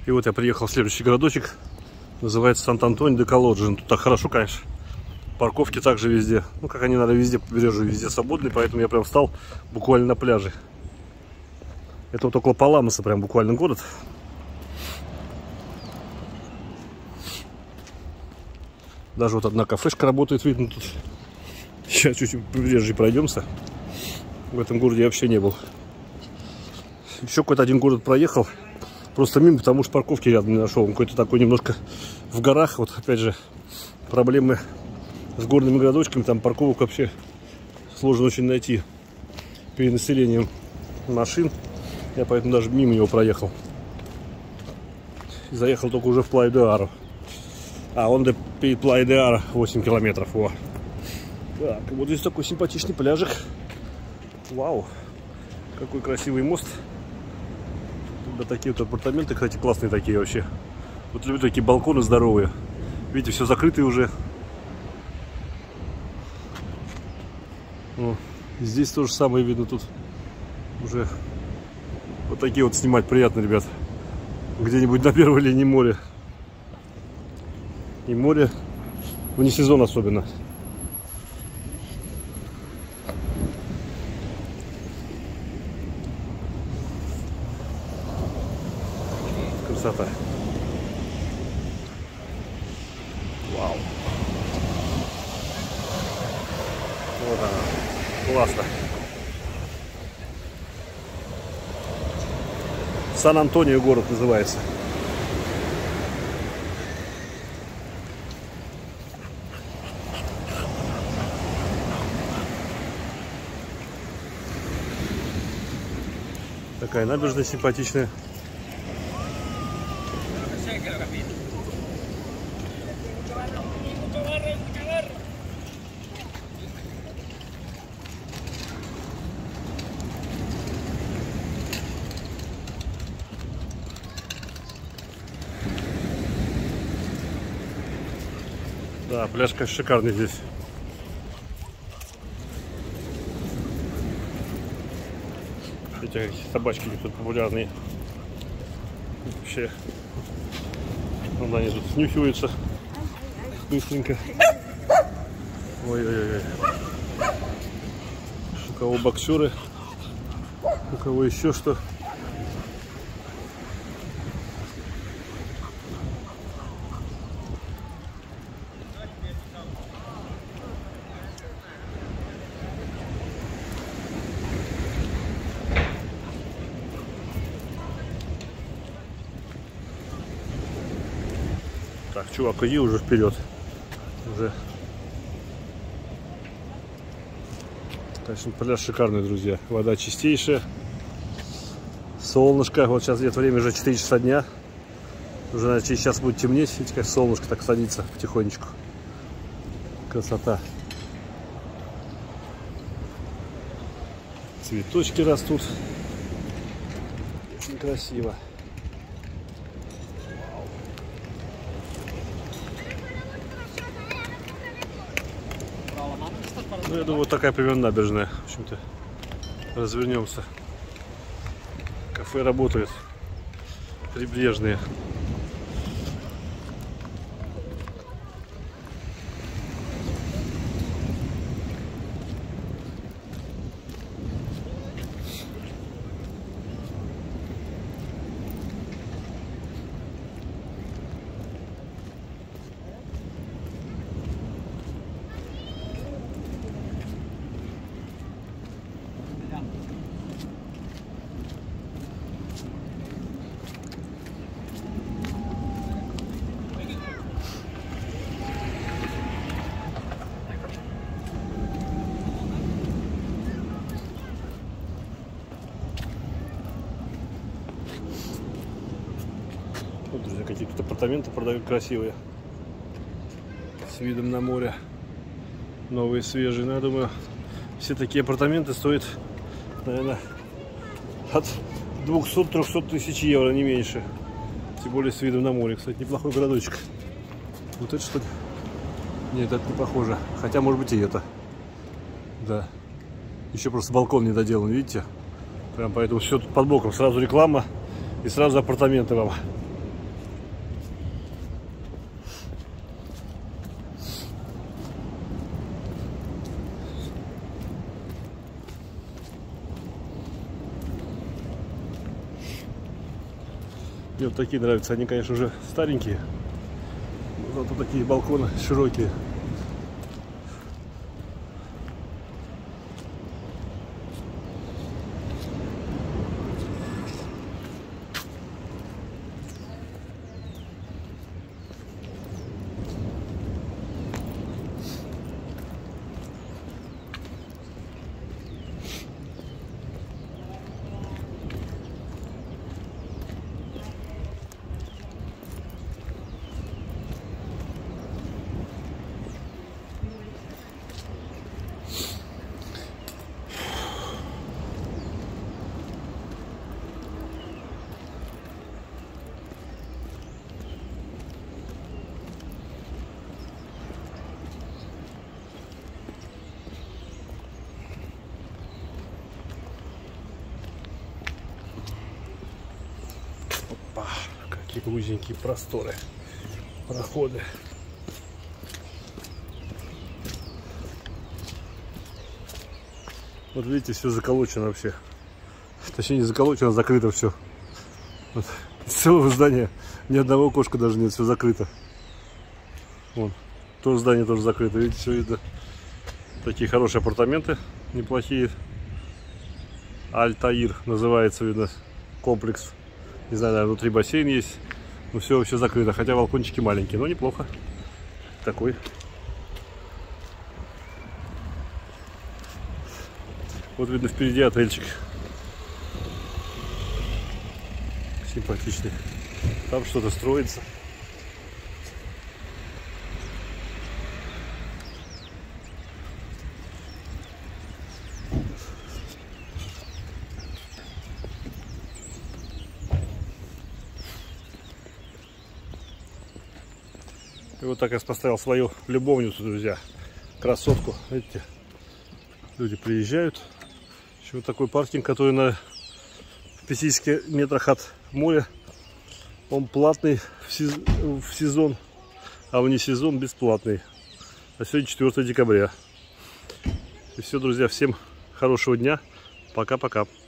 И вот я приехал в следующий городочек. Называется Сант-Антонио-де-Колоджи. Тут так хорошо, конечно. Парковки также везде. Ну, как они, наверное, везде по побережью, везде свободные. Поэтому я прям встал буквально на пляже. Это вот около Паламоса прям буквально город. Даже вот одна кафешка работает, видно тут. Сейчас чуть-чуть по побережью пройдемся. В этом городе я вообще не был. Еще какой-то один город проехал. Просто мимо, потому что парковки рядом не нашел. Он какой-то такой немножко в горах. Вот опять же проблемы с горными городочками. Там парковок вообще сложно очень найти. Перенаселением машин. Я поэтому даже мимо него проехал. И заехал только уже в Плайя-де-Аро. А он до Плайя-де-Аро 8 километров. Во. Так, вот здесь такой симпатичный пляжик. Вау. Какой красивый мост. Да, такие вот апартаменты, кстати, классные такие вообще. Вот люблю такие балконы здоровые. Видите, все закрытые уже. О, здесь то же самое видно, тут уже вот такие вот снимать приятно, ребят. Где-нибудь на первой линии моря. И море вне сезон особенно. Красота. Вау. Вот она. Классно. Сан-Антонио город называется. Такая набережная симпатичная. Да, пляж, конечно, шикарный здесь. Эти собачки тут популярные. Вообще. Вон они тут снюхиваются быстренько. Ой-ой-ой. У кого боксеры, у кого еще что. Так, чувак, иди уже вперед. Уже. Конечно, пляж шикарный, друзья. Вода чистейшая. Солнышко. Вот сейчас где-то время уже 4 часа дня. Уже, наверное, через час будет темнеть. Видите, как солнышко так садится потихонечку. Красота. Цветочки растут. Очень красиво. Ну, я думаю, вот такая примерно набережная. В общем-то, развернемся. Кафе работает. Прибрежные. Вот, друзья, какие-то апартаменты продают красивые. С видом на море. Новые, свежие. Но я думаю, все такие апартаменты стоят, наверное, от 200-300 тысяч евро, не меньше. Тем более с видом на море. Кстати, неплохой городочек. Вот это что ли? Нет, это не похоже. Хотя, может быть, и это. Да. Еще просто балкон не доделан, видите? Прям поэтому все тут под боком. Сразу реклама и сразу апартаменты вам. Мне вот такие нравятся. Они, конечно, уже старенькие. Но зато такие балконы широкие. Какие узенькие просторы, проходы. Вот видите, все заколочено вообще. Точнее, не заколочено, а закрыто все. Вот. Из целого здания ни одного окошка даже нет, все закрыто. Вон, тоже здание тоже закрыто, видите, все видно. Такие хорошие апартаменты, неплохие. Альтаир называется, видно, комплекс. Не знаю, наверное, внутри бассейн есть. Но все вообще закрыто. Хотя балкончики маленькие, но неплохо. Такой. Вот видно впереди отельчик. Симпатичный. Там что-то строится. И вот так я поставил свою любовницу, друзья. Красотку. Видите, люди приезжают. Еще вот такой паркинг, который на 50 метрах от моря. Он платный в сезон, а вне сезон бесплатный. А сегодня 4 декабря. И все, друзья, всем хорошего дня. Пока-пока.